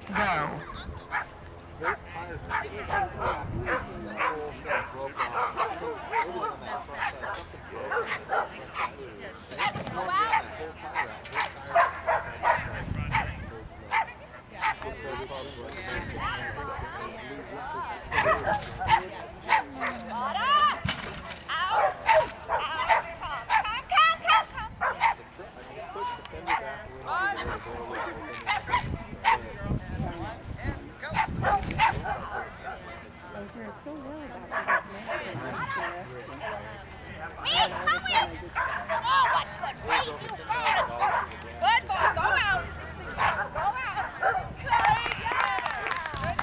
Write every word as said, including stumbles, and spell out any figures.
Go. Me, come with! Oh, what good ways you got!